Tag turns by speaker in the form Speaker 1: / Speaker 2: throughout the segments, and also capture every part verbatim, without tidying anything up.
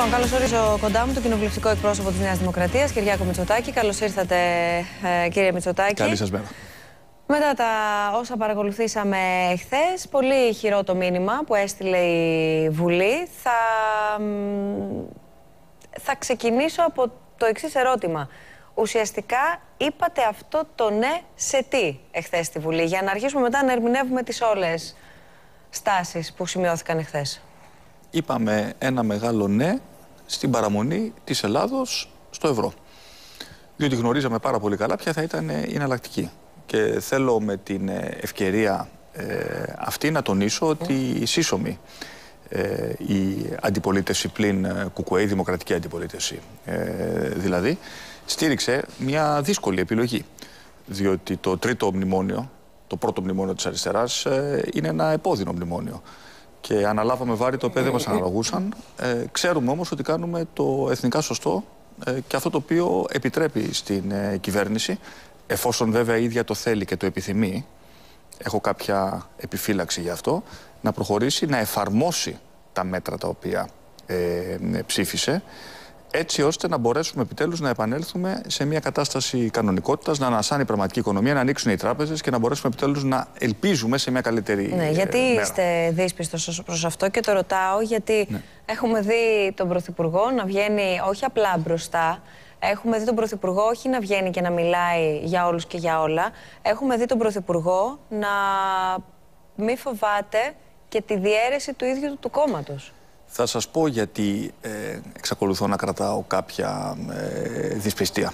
Speaker 1: Λοιπόν, καλώς ορίζω κοντά μου τον κοινοβουλευτικό εκπρόσωπο της Νέας Δημοκρατίας, Κυριάκο Μητσοτάκη. Καλώς ήρθατε, ε, κύριε Μητσοτάκη.
Speaker 2: Καλή σας μέρα.
Speaker 1: Μετά τα όσα παρακολουθήσαμε χθες, πολύ ηχηρό το μήνυμα που έστειλε η Βουλή. Θα, θα ξεκινήσω από το εξής ερώτημα. Ουσιαστικά είπατε αυτό το ναι σε τι εχθές στη Βουλή, για να αρχίσουμε μετά να ερμηνεύουμε τις όλες στάσεις που σημειώθηκαν εχθές.
Speaker 2: Είπαμε ένα μεγάλο ναι στην παραμονή της Ελλάδος στο ευρώ. Διότι γνωρίζαμε πάρα πολύ καλά ποια θα ήταν η εναλλακτική. Και θέλω με την ευκαιρία ε, αυτή να τονίσω ότι η σύσσωμη ε, η αντιπολίτευση πλην ΚΚΕ, η δημοκρατική αντιπολίτευση ε, δηλαδή, στήριξε μια δύσκολη επιλογή. Διότι το τρίτο μνημόνιο, το πρώτο μνημόνιο της αριστεράς, ε, είναι ένα επώδυνο μνημόνιο. Και αναλάβαμε βάρη τα οποία δεν μας αναλογούσαν. Ε, ξέρουμε όμως ότι κάνουμε το εθνικά σωστό ε, και αυτό το οποίο επιτρέπει στην ε, κυβέρνηση, εφόσον βέβαια η ίδια το θέλει και το επιθυμεί, έχω κάποια επιφύλαξη γι' αυτό, να προχωρήσει, να εφαρμόσει τα μέτρα τα οποία ε, ψήφισε, έτσι ώστε να μπορέσουμε επιτέλους να επανέλθουμε σε μια κατάσταση κανονικότητας, να ανασάνει η πραγματική οικονομία, να ανοίξουν οι τράπεζες και να μπορέσουμε επιτέλους να ελπίζουμε σε μια καλύτερη
Speaker 1: Ναι, γιατί
Speaker 2: μέρα.
Speaker 1: Είστε δύσπιστος προς αυτό και το ρωτάω, γιατί ναι. έχουμε δει τον Πρωθυπουργό να βγαίνει όχι απλά μπροστά, έχουμε δει τον Πρωθυπουργό όχι να βγαίνει και να μιλάει για όλους και για όλα, έχουμε δει τον Πρωθυπουργό να μη φοβάται και τη διαίρεση του ίδιου του, του κόμματος. Θα
Speaker 2: σας πω γιατί ε, εξακολουθώ να κρατάω κάποια ε, δυσπιστία.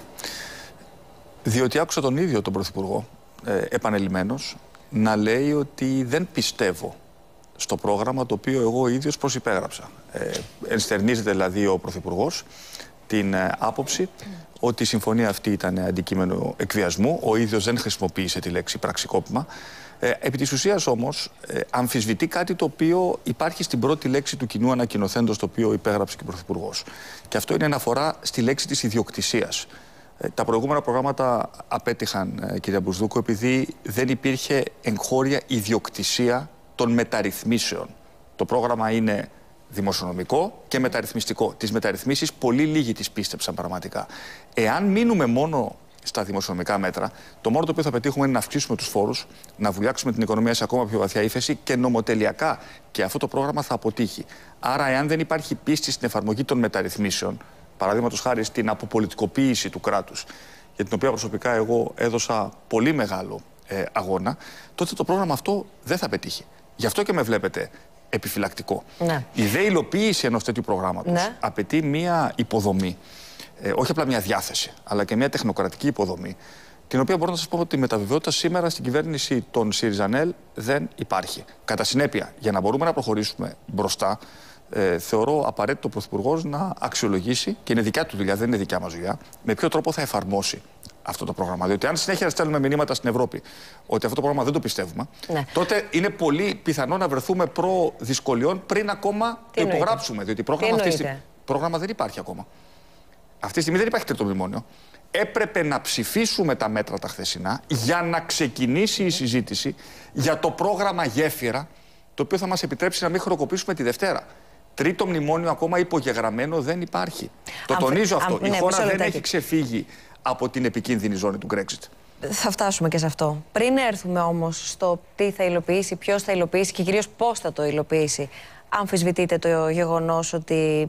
Speaker 2: Διότι άκουσα τον ίδιο τον Πρωθυπουργό, ε, επανελειμμένος, να λέει ότι δεν πιστεύω στο πρόγραμμα το οποίο εγώ ίδιος προσυπέγραψα. Ε, ενστερνίζεται δηλαδή ο Πρωθυπουργός την ε, άποψη ότι η συμφωνία αυτή ήταν αντικείμενο εκβιασμού. Ο ίδιος δεν χρησιμοποίησε τη λέξη πραξικόπημα. Ε, επί της ουσίας όμως ε, αμφισβητεί κάτι το οποίο υπάρχει στην πρώτη λέξη του κοινού ανακοινωθέντος, το οποίο υπέγραψε και ο Πρωθυπουργός. Και αυτό είναι αναφορά στη λέξη της ιδιοκτησίας. Ε, τα προηγούμενα προγράμματα απέτυχαν, ε, κυρία Μπουσδούκο, επειδή δεν υπήρχε εγχώρια ιδιοκτησία των μεταρρυθμίσεων. Το πρόγραμμα είναι δημοσιονομικό και μεταρρυθμιστικό. Τις μεταρρυθμίσεις πολύ λίγοι τις πίστεψαν πραγματικά. Εάν μείνουμε μόνο στα δημοσιονομικά μέτρα, το μόνο το οποίο θα πετύχουμε είναι να αυξήσουμε τους φόρους, να βουλιάξουμε την οικονομία σε ακόμα πιο βαθιά ύφεση και νομοτελειακά. Και αυτό το πρόγραμμα θα αποτύχει. Άρα, εάν δεν υπάρχει πίστη στην εφαρμογή των μεταρρυθμίσεων, παραδείγματος χάρη στην αποπολιτικοποίηση του κράτους, για την οποία προσωπικά εγώ έδωσα πολύ μεγάλο ε, αγώνα, τότε το πρόγραμμα αυτό δεν θα πετύχει. Γι' αυτό και με βλέπετε επιφυλακτικό. Ναι. Η δε υλοποίηση ενός τέτοιου προγράμματος ναι. απαιτεί μία υποδομή. Ε, όχι απλά μια διάθεση, αλλά και μια τεχνοκρατική υποδομή, την οποία μπορώ να σας πω ότι η μεταβεβαιότητα σήμερα στην κυβέρνηση των ΣΥΡΙΖΑΝΕΛ δεν υπάρχει. Κατά συνέπεια, για να μπορούμε να προχωρήσουμε μπροστά, ε, θεωρώ απαραίτητο ο Πρωθυπουργός να αξιολογήσει, και είναι δικιά του δουλειά, δεν είναι δικιά μας δουλειά, με ποιο τρόπο θα εφαρμόσει αυτό το πρόγραμμα. Διότι αν συνέχεια στέλνουμε μηνύματα στην Ευρώπη ότι αυτό το πρόγραμμα δεν το πιστεύουμε, ναι. τότε είναι πολύ πιθανό να βρεθούμε προ δυσκολιών πριν ακόμα Τι το υπογράψουμε. Διότι πρόγραμμα, αυτή στη... πρόγραμμα δεν υπάρχει ακόμα. Αυτή τη στιγμή δεν υπάρχει τρίτο μνημόνιο. Έπρεπε να ψηφίσουμε τα μέτρα τα χθεσινά για να ξεκινήσει η συζήτηση για το πρόγραμμα Γέφυρα, το οποίο θα μας επιτρέψει να μην χρεοκοπήσουμε τη Δευτέρα. Τρίτο μνημόνιο ακόμα υπογεγραμμένο δεν υπάρχει. Το Αμφι... τονίζω αυτό. Α, η ναι, χώρα δεν έχει ξεφύγει από την επικίνδυνη ζώνη του Brexit.
Speaker 1: Θα φτάσουμε και σε αυτό. Πριν έρθουμε όμως στο τι θα υλοποιήσει, ποιος θα υλοποιήσει και κυρίως πώς θα το υλοποιήσει, αμφισβητείτε το γεγονός ότι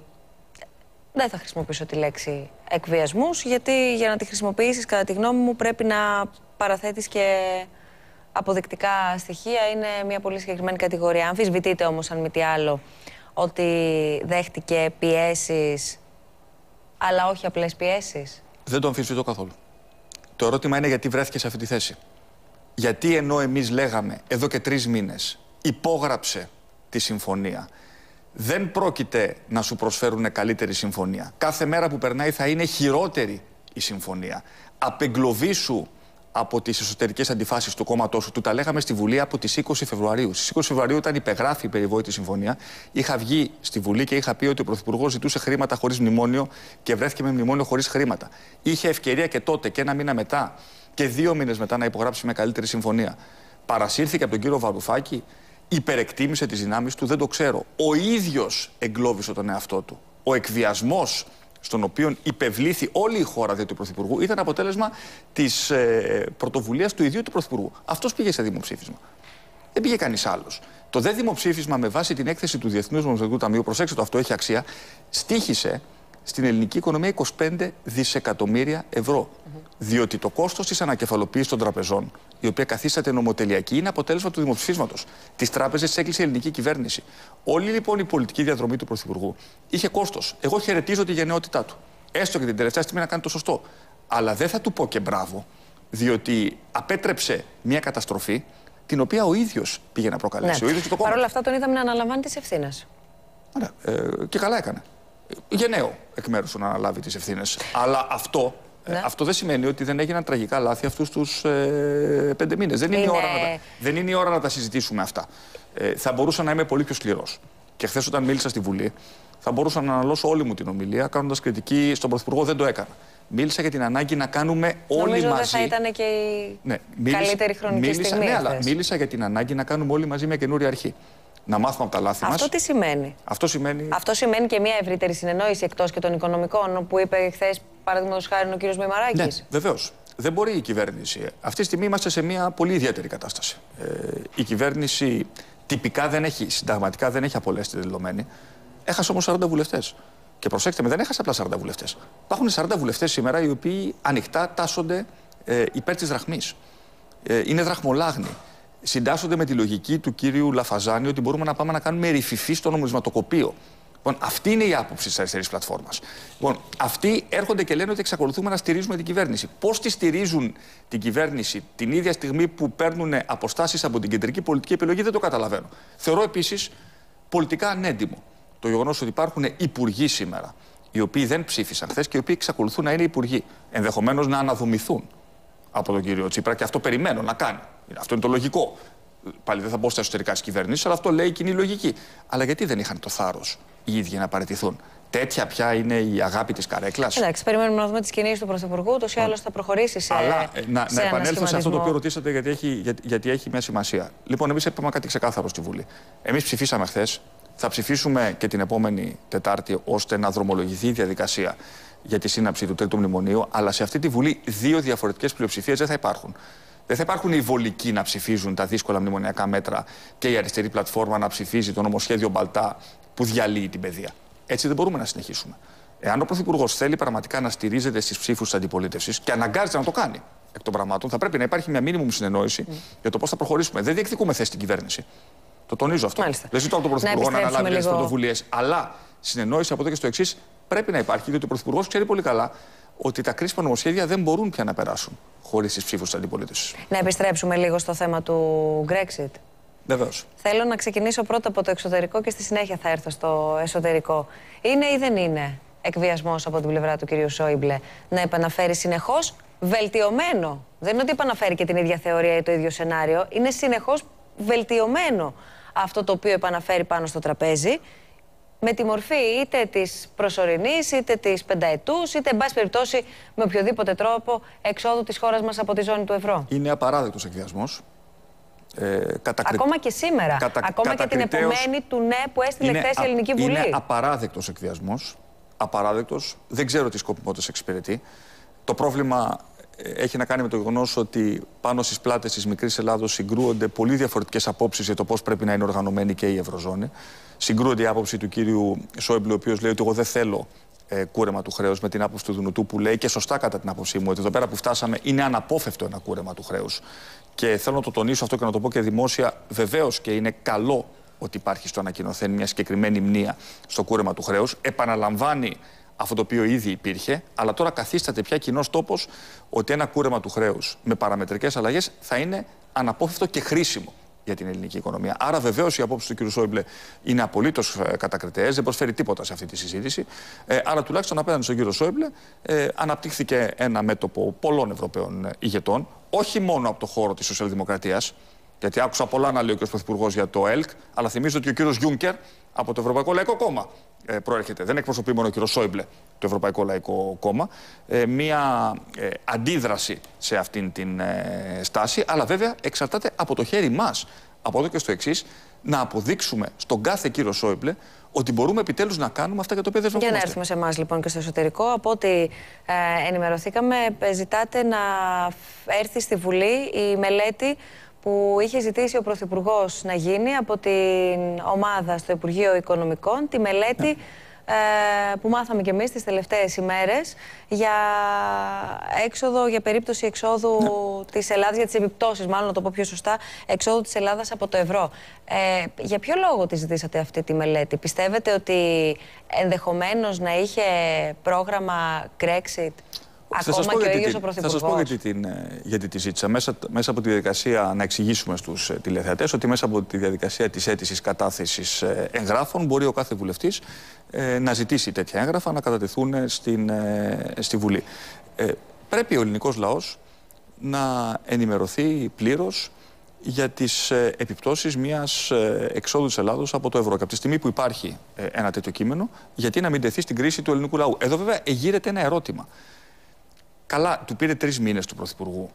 Speaker 1: δεν θα χρησιμοποιήσω τη λέξη εκβιασμούς, γιατί για να τη χρησιμοποιήσεις, κατά τη γνώμη μου, πρέπει να παραθέτεις και αποδεικτικά στοιχεία. Είναι μια πολύ συγκεκριμένη κατηγορία. Αμφισβητείτε όμως, αν μη τι άλλο, ότι δέχτηκε πιέσεις, αλλά όχι απλές πιέσεις.
Speaker 2: Δεν το αμφισβητώ καθόλου. Το ερώτημα είναι γιατί βρέθηκε σε αυτή τη θέση. Γιατί ενώ εμείς λέγαμε εδώ και τρεις μήνες υπόγραψε τη συμφωνία, δεν πρόκειται να σου προσφέρουν καλύτερη συμφωνία. Κάθε μέρα που περνάει θα είναι χειρότερη η συμφωνία. Απεγκλωβίσου από τις εσωτερικές αντιφάσεις του κόμματός σου. Του τα λέγαμε στη Βουλή από τις είκοσι Φεβρουαρίου. Στις είκοσι Φεβρουαρίου, όταν υπεγράφει η περιβόητη συμφωνία, είχα βγει στη Βουλή και είχα πει ότι ο Πρωθυπουργός ζητούσε χρήματα χωρίς μνημόνιο και βρέθηκε με μνημόνιο χωρίς χρήματα. Είχε ευκαιρία και τότε και ένα μήνα μετά και δύο μήνες μετά να υπογράψει με καλύτερη συμφωνία. Παρασύρθηκε από τον κύριο Βαρουφάκη, υπερεκτίμησε τις δυνάμεις του, δεν το ξέρω. Ο ίδιος εγκλώβησε τον εαυτό του Ο εκβιασμός στον οποίο υπευλήθη όλη η χώρα δια του Πρωθυπουργού ήταν αποτέλεσμα της ε, πρωτοβουλίας του ιδίου του Πρωθυπουργού. Αυτός πήγε σε δημοψήφισμα. Δεν πήγε κανείς άλλος. Το δε δημοψήφισμα με βάση την έκθεση του Διεθνούς Νομισματικού Ταμείου, προσέξτε το, αυτό έχει αξία, στοίχησε στην ελληνική οικονομία είκοσι πέντε δισεκατομμύρια ευρώ. Mm-hmm. Διότι το κόστος της ανακεφαλοποίησης των τραπεζών, η οποία καθίσταται νομοτελειακή, είναι αποτέλεσμα του δημοψηφίσματος. Τις τράπεζες τις έκλεισε η ελληνική κυβέρνηση. Όλη λοιπόν η πολιτική διαδρομή του Πρωθυπουργού είχε κόστος. Εγώ χαιρετίζω τη γενναιότητά του. Έστω και την τελευταία στιγμή να κάνει το σωστό. Αλλά δεν θα του πω και μπράβο, διότι απέτρεψε μια καταστροφή την οποία ο ίδιος πήγε να προκαλέσει.
Speaker 1: Ναι.
Speaker 2: Ο ίδιος και το κόμμα.
Speaker 1: Παρ' όλα αυτά τον είδαμε να αναλαμβάνει τις ευθύνες.
Speaker 2: Ωραία. Ε, και καλά έκανε. Γενναίο εκ μέρους του να αναλάβει τις ευθύνες. Αλλά αυτό, ναι. ε, αυτό δεν σημαίνει ότι δεν έγιναν τραγικά λάθη αυτούς τους ε, πέντε μήνες. Δεν είναι, είναι... Η ώρα να τα, δεν είναι η ώρα να τα συζητήσουμε αυτά. Ε, θα μπορούσα να είμαι πολύ πιο σκληρός. Και χθες όταν μίλησα στη Βουλή, θα μπορούσα να αναλώσω όλη μου την ομιλία κάνοντας κριτική στον Πρωθυπουργό. Δεν το έκανα. Μίλησα για την ανάγκη να κάνουμε όλοι
Speaker 1: Νομίζω
Speaker 2: μαζί.
Speaker 1: Δεν θα ήταν και η
Speaker 2: ναι, μίλησα,
Speaker 1: καλύτερη χρονική
Speaker 2: μίλησα,
Speaker 1: στιγμή.
Speaker 2: Ναι, αλλά μίλησα για την ανάγκη να κάνουμε όλοι μαζί μια καινούρια αρχή. Να μάθουμε από τα λάθη μας.
Speaker 1: Αυτό τι σημαίνει?
Speaker 2: Αυτό σημαίνει...
Speaker 1: Αυτό σημαίνει και μια ευρύτερη συνεννόηση εκτός και των οικονομικών, που είπε χθες, παραδείγματος χάρη, ο κύριος Μημαράκης.
Speaker 2: Ναι, βεβαίως. Δεν μπορεί η κυβέρνηση. Αυτή τη στιγμή είμαστε σε μια πολύ ιδιαίτερη κατάσταση. Ε, η κυβέρνηση τυπικά δεν έχει, συνταγματικά δεν έχει απολέσει τη δεδομένη. Έχασε όμως σαράντα βουλευτές. Και προσέξτε με, δεν έχασε απλά σαράντα βουλευτές. Υπάρχουν σαράντα βουλευτές σήμερα οι οποίοι ανοιχτά τάσσονται ε, υπέρ της δραχμής. Ε, είναι δραχμολάγνοι. Συντάσσονται με τη λογική του κύριου Λαφαζάνη ότι μπορούμε να πάμε να κάνουμε ρηφιφή στο νομισματοκοπείο. Λοιπόν, αυτή είναι η άποψη της αριστερής πλατφόρμας. Λοιπόν, αυτοί έρχονται και λένε ότι εξακολουθούμε να στηρίζουμε την κυβέρνηση. Πώς τη στηρίζουν την κυβέρνηση την ίδια στιγμή που παίρνουν αποστάσεις από την κεντρική πολιτική επιλογή, δεν το καταλαβαίνω. Θεωρώ επίσης πολιτικά ανέντιμο το γεγονός ότι υπάρχουν υπουργοί σήμερα, οι οποίοι δεν ψήφισαν χθες και οι οποίοι εξακολουθούν να είναι υπουργοί. Ενδεχομένως να αναδομηθούν από τον κύριο Τσίπρα και αυτό περιμένω να κάνει. Αυτό είναι το λογικό. Πάλι δεν θα μπω στα εσωτερικά τη κυβέρνηση, αλλά αυτό λέει η κοινή λογική. Αλλά γιατί δεν είχαν το θάρρος οι ίδιοι να παραιτηθούν? Τέτοια πια είναι η αγάπη της καρέκλας.
Speaker 1: Εντάξει, περιμένουμε να δούμε τις κινήσεις του Πρωθυπουργού, ούτως ή άλλως θα προχωρήσει σε.
Speaker 2: Αλλά ε, να,
Speaker 1: σε
Speaker 2: να επανέλθω σε αυτό το οποίο ρωτήσατε, γιατί έχει, για, γιατί έχει μια σημασία. Λοιπόν, εμείς είπαμε κάτι ξεκάθαρο στη Βουλή. Εμείς ψηφίσαμε χθες, θα ψηφίσουμε και την επόμενη Τετάρτη, ώστε να δρομολογηθεί η διαδικασία για τη σύναψη του τρίτου μνημονίου. Αλλά σε αυτή τη Βουλή δύο διαφορετικές πλειοψηφίες δεν θα υπάρχουν. Δεν θα υπάρχουν οι βολικοί να ψηφίζουν τα δύσκολα μνημονιακά μέτρα και η αριστερή πλατφόρμα να ψηφίζει το νομοσχέδιο Μπαλτά που διαλύει την παιδεία. Έτσι δεν μπορούμε να συνεχίσουμε. Εάν ο Πρωθυπουργός θέλει πραγματικά να στηρίζεται στις ψήφους της αντιπολίτευσης και αναγκάζεται να το κάνει εκ των πραγμάτων, θα πρέπει να υπάρχει μια μίνιμουμ συνεννόηση mm. για το πώς θα προχωρήσουμε. Δεν διεκδικούμε θέση στην κυβέρνηση. Το τονίζω αυτό.
Speaker 1: Μάλιστα.
Speaker 2: Δεν ζητώ από τον Πρωθυπουργό να, να αναλάβει τις πρωτοβουλίες. Αλλά συνεννόηση από εδώ και στο εξής πρέπει να υπάρχει, διότι ο Πρωθυπουργός ξέρει πολύ καλά ότι τα κρίσιμα νομοσχέδια δεν μπορούν πια να περάσουν χωρίς τις ψήφους της αντιπολίτευσης.
Speaker 1: Να επιστρέψουμε λίγο στο θέμα του Brexit.
Speaker 2: Βεβαίως.
Speaker 1: Θέλω να ξεκινήσω πρώτα από το εξωτερικό και στη συνέχεια θα έρθω στο εσωτερικό. Είναι ή δεν είναι εκβιασμός από την πλευρά του κυρίου Σόιμπλε να επαναφέρει συνεχώς βελτιωμένο? Δεν είναι ότι επαναφέρει και την ίδια θεωρία ή το ίδιο σενάριο. Είναι συνεχώς βελτιωμένο αυτό το οποίο επαναφέρει πάνω στο τραπέζι, με τη μορφή είτε της προσωρινής, είτε της πενταετούς, είτε εν πάση περιπτώσει με οποιοδήποτε τρόπο εξόδου της χώρας μας από τη ζώνη του ευρώ.
Speaker 2: Είναι απαράδεκτος εκβιασμός. Ε, κατακρι...
Speaker 1: Ακόμα και σήμερα. Κατα... Ακόμα και την επομένη του ναι που έστειλε χθες η Ελληνική Βουλή.
Speaker 2: Είναι απαράδεκτος εκβιασμός. Απαράδεκτος. Δεν ξέρω τι σκοπιμότητας εξυπηρετεί. Το πρόβλημα έχει να κάνει με το γεγονός ότι πάνω στις πλάτες της μικρής Ελλάδος συγκρούονται πολύ διαφορετικές απόψεις για το πώς πρέπει να είναι οργανωμένη και η Ευρωζώνη. Συγκρούονται η άποψη του κύριου Σόιμπλε, ο οποίος λέει ότι εγώ δεν θέλω ε, κούρεμα του χρέους, με την άποψη του Δουνουτού που λέει, και σωστά κατά την άποψή μου, ότι εδώ πέρα που φτάσαμε είναι αναπόφευκτο ένα κούρεμα του χρέους. Και θέλω να το τονίσω αυτό και να το πω και δημόσια. Βεβαίως και είναι καλό ότι υπάρχει στο ανακοινωθέν μια συγκεκριμένη μνήα στο κούρεμα του χρέους. Επαναλαμβάνει αυτό το οποίο ήδη υπήρχε, αλλά τώρα καθίσταται πια κοινός τόπος ότι ένα κούρεμα του χρέους με παραμετρικές αλλαγές θα είναι αναπόφευκτο και χρήσιμο για την ελληνική οικονομία. Άρα, βεβαίως, οι απόψεις του κ. Σόιμπλε είναι απολύτως ε, κατακριτέες, δεν προσφέρει τίποτα σε αυτή τη συζήτηση. Ε, άρα, τουλάχιστον απέναντι στον κ. Σόιμπλε, ε, αναπτύχθηκε ένα μέτωπο πολλών Ευρωπαίων ηγετών, όχι μόνο από το χώρο της σοσιαλδημοκρατίας, γιατί άκουσα πολλά να λέει ο κ. Πρωθυπουργός για το ΕΛΚ, αλλά θυμίζω ότι ο κ. Γιούνκερ από το Ευρωπαϊκό Λαϊκό Κόμμα ε, προέρχεται. Δεν εκπροσωπεί μόνο ο κ. Σόιμπλε το Ευρωπαϊκό Λαϊκό Κόμμα. Ε, μία ε, αντίδραση σε αυτήν την ε, στάση, αλλά βέβαια εξαρτάται από το χέρι μας. Από εδώ και στο εξής, να αποδείξουμε στον κάθε κύριο Σόιμπλε ότι μπορούμε επιτέλους να κάνουμε αυτά για τα οποία δεσμευόμαστε.
Speaker 1: Για να έρθουμε σε εμάς λοιπόν και στο εσωτερικό. Από ό,τι ε, ενημερωθήκαμε, ζητάτε να έρθει στη Βουλή η μελέτη που είχε ζητήσει ο Πρωθυπουργός να γίνει από την ομάδα στο Υπουργείο Οικονομικών, τη μελέτη ναι. ε, που μάθαμε κι εμείς τις τελευταίες ημέρες για έξοδο, για περίπτωση εξόδου ναι. της Ελλάδας, για τις επιπτώσεις, μάλλον να το πω πιο σωστά, εξόδου της Ελλάδας από το ευρώ. Ε, για ποιο λόγο τη ζητήσατε αυτή τη μελέτη? Πιστεύετε ότι ενδεχομένως να είχε πρόγραμμα Brexit? Ακόμα και ο ίδιος ο Πρωθυπουργός.
Speaker 2: Θα σας πω γιατί, την, γιατί τη ζήτησα. Μέσα, μέσα από τη διαδικασία, να εξηγήσουμε στους τηλεθεατές ότι μέσα από τη διαδικασία της αίτησης κατάθεσης εγγράφων μπορεί ο κάθε βουλευτής ε, να ζητήσει τέτοια έγγραφα να κατατεθούν στην, ε, στη Βουλή. Ε, πρέπει ο ελληνικός λαός να ενημερωθεί πλήρως για τις ε, επιπτώσεις μιας ε, εξόδου της Ελλάδος από το ευρώ. Και από τη στιγμή που υπάρχει ε, ένα τέτοιο κείμενο, γιατί να μην τεθεί στην κρίση του ελληνικού λαού? Εδώ βέβαια εγείρεται ένα ερώτημα. Καλά, του πήρε τρεις μήνες του Πρωθυπουργού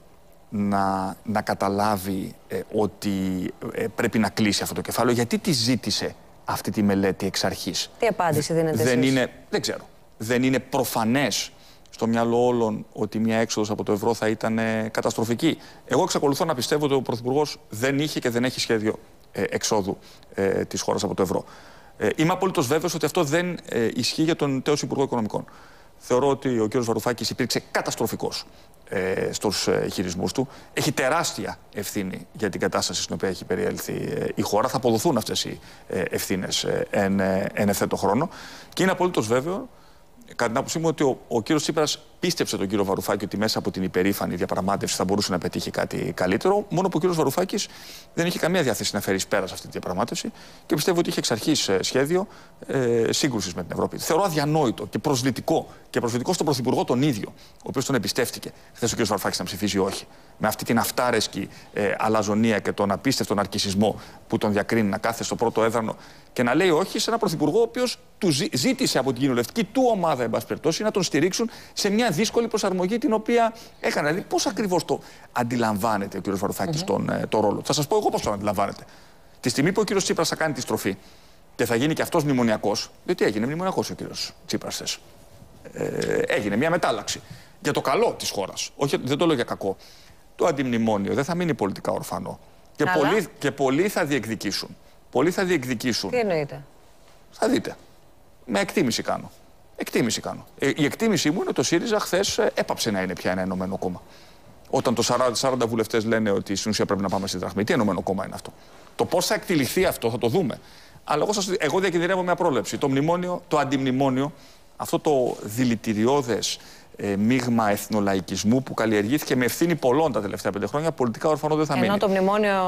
Speaker 2: να, να καταλάβει ε, ότι ε, πρέπει να κλείσει αυτό το κεφάλαιο. Γιατί τη ζήτησε αυτή τη μελέτη εξ αρχής?
Speaker 1: Τι απάντηση δίνετε
Speaker 2: δεν
Speaker 1: εσείς?
Speaker 2: Είναι, δεν ξέρω. Δεν είναι προφανές στο μυαλό όλων ότι μια έξοδος από το ευρώ θα ήταν ε, καταστροφική? Εγώ εξακολουθώ να πιστεύω ότι ο Πρωθυπουργός δεν είχε και δεν έχει σχέδιο ε, εξόδου ε, της χώρας από το ευρώ. Ε, είμαι απολύτως βέβαιος ότι αυτό δεν ε, ισχύει για τον τέος Υπουργό Οικονομικών. Θεωρώ ότι ο κ. Βαρουφάκης υπήρξε καταστροφικός ε, στους ε, χειρισμούς του. Έχει τεράστια ευθύνη για την κατάσταση στην οποία έχει περιέλθει ε, η χώρα. Θα αποδοθούν αυτές οι ε, ευθύνες ε, εν, ε, εν ευθέτω χρόνο. Και είναι απολύτως βέβαιο, κατά την άποψή μου, ότι ο, ο κ. Τσίπρας πίστεψε τον κ. Βαρουφάκη ότι μέσα από την υπερήφανη διαπραγμάτευση θα μπορούσε να πετύχει κάτι καλύτερο. Μόνο που ο κ. Βαρουφάκης δεν είχε καμία διάθεση να φέρει εις πέρας αυτή τη διαπραγμάτευση και πιστεύω ότι είχε εξ αρχής σχέδιο ε, σύγκρουσης με την Ευρώπη. Θεωρώ αδιανόητο και προσβλητικό και προσβλητικό στον Πρωθυπουργό τον ίδιο, ο οποίος τον εμπιστεύτηκε χθες ο κ. Βαρουφάκης να ψηφίσει όχι. Με αυτή την αυτάρεσκη ε, αλαζονία και τον απίστευτο ναρκισσισμό που τον διακρίνει να κάθεται στο πρώτο έδρανο και να λέει όχι σε ένα Πρωθυπουργό ο οποίος του ζήτησε από την κοινοβουλευτική του ομάδα, εν πάση περιπτώσει, να τον στηρίξουν σε μια δύσκολη προσαρμογή την οποία έκανε. Δηλαδή, πώς ακριβώς το αντιλαμβάνεται ο κ. Βαρουφάκης mm-hmm. τον ε, το ρόλο? Θα σας πω εγώ πώς τον αντιλαμβάνεται. Τη στιγμή που ο κ. Τσίπρας θα κάνει τη στροφή και θα γίνει και αυτός μνημονιακός, διότι έγινε μνημονιακός ο κ. Τσίπρας. Ε, έγινε μια μετάλλαξη για το καλό της χώρας. Όχι, δεν το λέω για κακό. Το αντιμνημόνιο δεν θα μείνει πολιτικά ορφανό. Και, πολλοί, και πολλοί θα διεκδικήσουν. Πολλοί θα διεκδικήσουν.
Speaker 1: Τι εννοείτε?
Speaker 2: Θα δείτε. Με εκτίμηση κάνω. Εκτίμηση κάνω. Ε, η εκτίμησή μου είναι ότι το ΣΥΡΙΖΑ χθες ε, έπαψε να είναι πια ένα ενωμένο κόμμα. Όταν το σαράντα, σαράντα βουλευτές λένε ότι στην ουσία πρέπει να πάμε στη δραχμή. Τι ενωμένο κόμμα είναι αυτό? Το πώς θα εκτυλιχθεί αυτό θα το δούμε. Αλλά εγώ, σας, εγώ διακινδυνεύω μια πρόληψη. Το μνημόνιο, το αντιμνημόνιο, αυτό το δηλητηριώδες ε, μείγμα εθνολαϊκισμού που καλλιεργήθηκε με ευθύνη πολλών τα τελευταία πέντε χρόνια, πολιτικά ορφανό δεν θα
Speaker 1: Ενώ
Speaker 2: μείνει.
Speaker 1: Ενώ το μνημόνιο.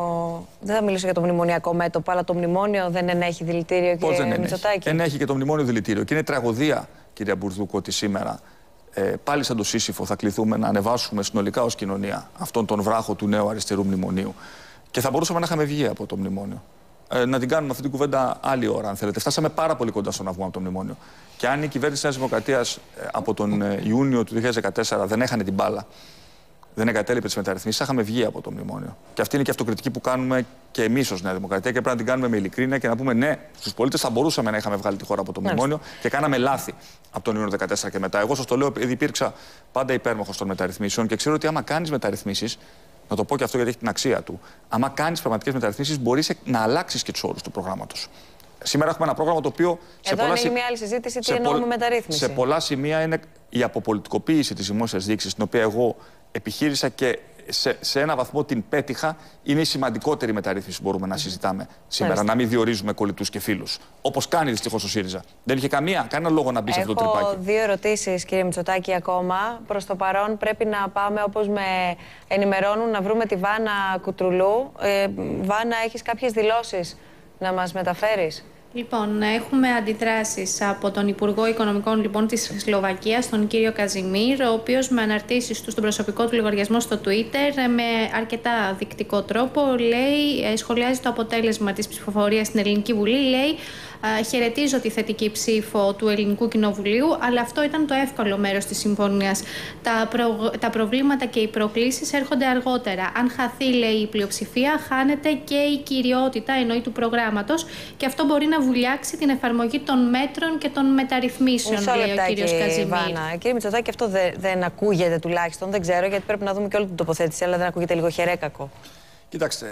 Speaker 1: Δεν θα μιλήσω για το μνημονιακό μέτωπο, αλλά το μνημόνιο δεν ενέχει δηλητήριο, κύριε Μητσοτάκη?
Speaker 2: Ενέχει και το μνημόνιο δηλητήριο. Και είναι τραγωδία, κυρία Μπουρδούκο, ότι σήμερα ε, πάλι σαν το Σύσυφο θα κληθούμε να ανεβάσουμε συνολικά ως κοινωνία αυτόν τον βράχο του νέου αριστερού μνημονίου. Και θα μπορούσαμε να είχαμε βγει από το μνημόνιο. Ε, να την κάνουμε αυτή την κουβέντα άλλη ώρα, αν θέλετε. Φτάσαμε πάρα πολύ κοντά στο να βγούμε από το μνημόνιο. Και αν η κυβέρνηση της Νέας Δημοκρατίας ε, από τον ε, Ιούνιο του δύο χιλιάδες δεκατέσσερα δεν έχανε την μπάλα, δεν εγκατέλειπε τις μεταρρυθμίσεις, θα είχαμε βγει από το μνημόνιο. Και αυτή είναι και η αυτοκριτική που κάνουμε και εμείς ως Νέα Δημοκρατία και πρέπει να την κάνουμε με ειλικρίνεια και να πούμε ναι, στους πολίτες θα μπορούσαμε να είχαμε βγάλει τη χώρα από το μνημόνιο και κάναμε λάθη από τον Ιούνιο δεκατέσσερα και μετά. Εγώ σας το λέω επειδή υπήρξα πάντα υπέρμαχος των μεταρρυθμίσεων και ξέρω ότι άμα κάνεις μεταρρυθμίσεις, να το πω και αυτό γιατί έχει την αξία του, άμα κάνεις πραγματικές μεταρρυθμίσεις, μπορείς να αλλάξεις και τους όρους του προγράμματος. Σήμερα έχουμε ένα πρόγραμμα το οποίο. Σε
Speaker 1: Εδώ
Speaker 2: πολλά
Speaker 1: είναι μια άλλη συζήτηση, τι εννοούμε μεταρρύθμιση.
Speaker 2: Σε πολλά σημεία είναι η αποπολιτικοποίηση της δημόσιας διοίκησης, την οποία εγώ επιχείρησα και σε, σε ένα βαθμό την πέτυχα, είναι η σημαντικότερη μεταρρύθμιση που μπορούμε να συζητάμε σήμερα. Μάλιστα. Να μην διορίζουμε κολλητούς και φίλους. Όπως κάνει δυστυχώς ο ΣΥΡΙΖΑ. Δεν είχε καμία, κανένα λόγο να μπει σε αυτό το τρυπάκι.
Speaker 1: Έχω δύο ερωτήσεις, κύριε Μητσοτάκη, ακόμα. Προς το παρόν πρέπει να πάμε, όπως με ενημερώνουν, να βρούμε τη Βάνα Κουτρουλού. Ε, Βάνα, έχεις κάποιες δηλώσεις να μας μεταφέρεις?
Speaker 3: Λοιπόν, έχουμε αντιδράσεις από τον Υπουργό Οικονομικών λοιπόν, της Σλοβακίας, τον κύριο Καζιμίρ, ο οποίος με αναρτήσεις του στον προσωπικό του λογαριασμό στο Twitter, με αρκετά δεικτικό τρόπο, λέει, σχολιάζει το αποτέλεσμα της ψηφοφορίας στην Ελληνική Βουλή, λέει χαιρετίζω τη θετική ψήφο του Ελληνικού Κοινοβουλίου, αλλά αυτό ήταν το εύκολο μέρος της συμφωνίας. Τα, προ... τα προβλήματα και οι προκλήσεις έρχονται αργότερα. Αν χαθεί, λέει, η πλειοψηφία, χάνεται και η κυριότητα, εννοεί, του προγράμματος, και αυτό μπορεί να να βουλιάξει την εφαρμογή των μέτρων και των μεταρρυθμίσεων,
Speaker 1: Μισό
Speaker 3: λέει ο κύριος Καζιμίρ.
Speaker 1: Βάνα. Κύριε Μητσοτάκη, αυτό δεν, δεν ακούγεται τουλάχιστον, δεν ξέρω, γιατί πρέπει να δούμε και όλη την τοποθέτηση, αλλά δεν ακούγεται λίγο χερέκακο?
Speaker 2: Κοιτάξτε,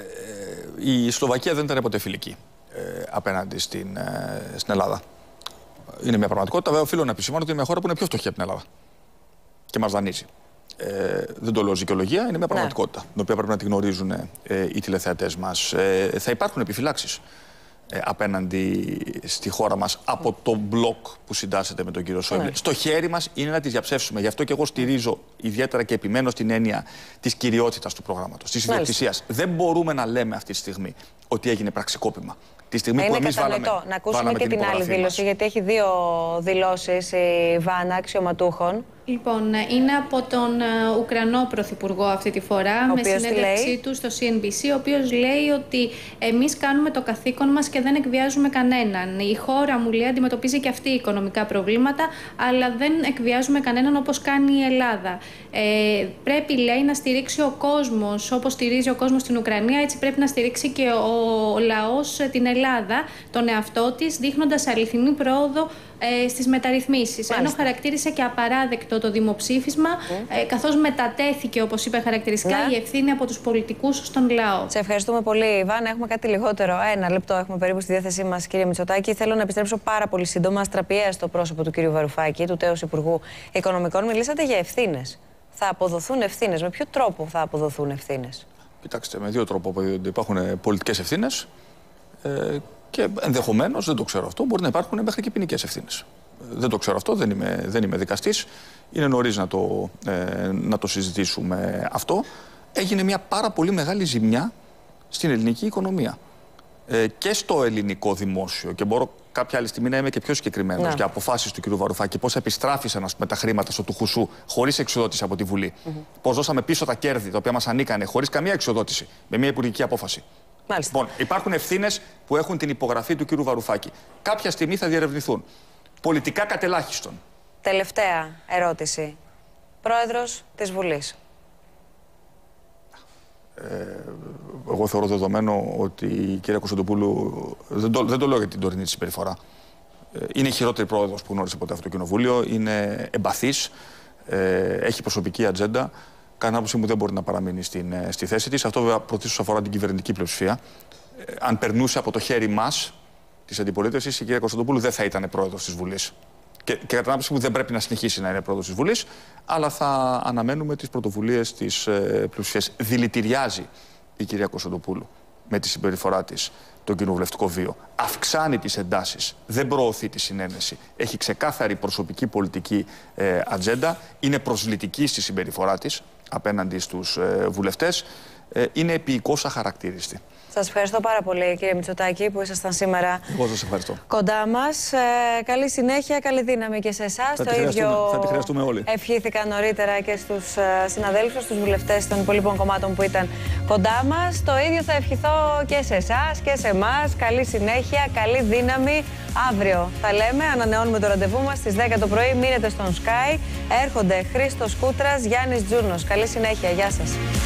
Speaker 2: ε, η Σλοβακία δεν ήταν ποτέ φιλική ε, απέναντι στην, ε, στην Ελλάδα. Είναι μια πραγματικότητα. Βέβαια, οφείλω να επισημάνω ότι είναι μια χώρα που είναι πιο φτωχή από την Ελλάδα και μας δανείζει. Ε, δεν το λέω ως δικαιολογία, είναι μια πραγματικότητα, ναι, την οποία πρέπει να τη γνωρίζουν ε, οι τηλεθεατές μας. Ε, θα υπάρχουν επιφυλάξεις ε, απέναντι στη χώρα μας από το μπλοκ που συντάσσεται με τον κύριο Σόιμπλε. Ναι. Στο χέρι μας είναι να τις διαψεύσουμε. Γι' αυτό και εγώ στηρίζω ιδιαίτερα και επιμένω στην έννοια της κυριότητας του προγράμματος, της ιδιοκτησίας. Δεν μπορούμε να λέμε αυτή τη στιγμή ότι έγινε πραξικόπημα. Τη στιγμή
Speaker 1: είναι
Speaker 2: που εμείς βάλαμε,
Speaker 1: να ακούσουμε
Speaker 2: βάλαμε
Speaker 1: και την, την άλλη δήλωση,
Speaker 2: μας.
Speaker 1: γιατί έχει δύο δηλώσεις η Βάνα αξιωματούχων.
Speaker 3: Λοιπόν, είναι από τον Ουκρανό Πρωθυπουργό αυτή τη φορά,
Speaker 1: ο
Speaker 3: με συνέντευξή του στο σι εν μπι σι, ο οποίος λέει ότι εμείς κάνουμε το καθήκον μας και δεν εκβιάζουμε κανέναν. Η χώρα, μου λέει, αντιμετωπίζει και αυτή οικονομικά προβλήματα, αλλά δεν εκβιάζουμε κανέναν όπως κάνει η Ελλάδα. Ε, πρέπει, λέει, να στηρίξει ο κόσμος, όπως στηρίζει ο κόσμος στην Ουκρανία, έτσι πρέπει να στηρίξει και ο λαός την Ελλάδα, τον εαυτό της, δείχνοντας αληθινή πρόοδο ε, στις μεταρρυθμίσεις. Ενώ χαρακτήρισε και απαράδεκτο το δημοψήφισμα, mm. ε, καθώς μετατέθηκε, όπως είπε χαρακτηριστικά, yeah. η ευθύνη από τους πολιτικούς στον λαό.
Speaker 1: Σε ευχαριστούμε πολύ, Ιβάνα. Έχουμε κάτι λιγότερο. Ένα λεπτό έχουμε περίπου στη διάθεσή μας, κύριε Μητσοτάκη. Θέλω να επιστρέψω πάρα πολύ σύντομα στραπιαία στο πρόσωπο του κύριου Βαρουφάκη, του τέως Υπουργού Οικονομικών. Μιλήσατε για ευθύνες. Θα αποδοθούν ευθύνες. Με ποιο τρόπο θα αποδοθούν ευθύνες?
Speaker 2: Κοιτάξτε, με δύο τρόπους αποδίδονται. Υπάρχουν πολιτικές ευθύνες. Ε, Και ενδεχομένως, δεν το ξέρω αυτό, μπορεί να υπάρχουν μέχρι και ποινικές ευθύνες. Δεν το ξέρω αυτό, δεν είμαι, δεν είμαι δικαστής. Είναι νωρίς να το, ε, να το συζητήσουμε αυτό. Έγινε μια πάρα πολύ μεγάλη ζημιά στην ελληνική οικονομία. Ε, και στο ελληνικό δημόσιο. Και μπορώ κάποια άλλη στιγμή να είμαι και πιο συγκεκριμένος yeah. για αποφάσεις του κ. Βαρουφάκη. Πώς επιστράφησαν, ας πούμε, τα χρήματα στο του Χουσού χωρίς εξοδότηση από τη Βουλή. Mm-hmm. Πώς δώσαμε πίσω τα κέρδη τα οποία μας ανήκανε χωρίς καμία εξοδότηση, με μια υπουργική απόφαση.
Speaker 1: Μάλιστα.
Speaker 2: Λοιπόν, υπάρχουν ευθύνες που έχουν την υπογραφή του κ. Βαρουφάκη. Κάποια στιγμή θα διερευνηθούν. Πολιτικά κατελάχιστον.
Speaker 1: Τελευταία ερώτηση. Πρόεδρος της Βουλής.
Speaker 2: Ε, εγώ θεωρώ δεδομένο ότι η κυρία Κωνσταντοπούλου, δεν το, δεν το λέω για την τωρινή της συμπεριφορά, ε, είναι η χειρότερη πρόεδρος που γνώρισε ποτέ αυτό το κοινοβούλιο, είναι εμπαθής, ε, έχει προσωπική ατζέντα. Κατά άποψή μου δεν μπορεί να παραμείνει στην, στη θέση της. Αυτό βέβαια πρωτίστως αφορά την κυβερνητική πλειοψηφία. Ε, αν περνούσε από το χέρι μας της αντιπολίτευσης, η κυρία Κωνσταντοπούλου δεν θα ήταν πρόεδρος της Βουλής. Και, και κατά την άποψή μου δεν πρέπει να συνεχίσει να είναι πρόεδρος της Βουλής, αλλά θα αναμένουμε τις πρωτοβουλίες της ε, πλειοψηφίας. Δηλητηριάζει η κυρία Κωνσταντοπούλου με τη συμπεριφορά της τον κοινοβουλευτικό βίο. Αυξάνει τις εντάσεις, δεν προωθεί τη συνένεση. Έχει ξεκάθαρη προσωπική πολιτική ε, ατζέντα, είναι προσβλητική στη συμπεριφορά της απέναντι στους ε, βουλευτές, ε, είναι επίοικος αχαρακτήριστη.
Speaker 1: Σας ευχαριστώ πάρα πολύ, κύριε Μητσοτάκη, που ήσασταν σήμερα
Speaker 2: Εγώ σας ευχαριστώ.
Speaker 1: Κοντά μας. Ε, καλή συνέχεια, καλή δύναμη και σε εσάς.
Speaker 2: Θα, το ίδιο
Speaker 1: θα
Speaker 2: τη χρειαστούμε όλοι.
Speaker 1: Ευχήθηκα νωρίτερα και στους uh, συναδέλφους, στους βουλευτές των υπολείπων κομμάτων που ήταν κοντά μας. Το ίδιο θα ευχηθώ και σε εσάς και σε εμάς. Καλή συνέχεια, καλή δύναμη. Αύριο τα λέμε, ανανεώνουμε το ραντεβού μας στις δέκα το πρωί. Μείνετε στον Sky. Έρχονται Χρήστος Κούτρας, Γιάννης Τζούρνος. Καλή συνέχεια, γεια σας.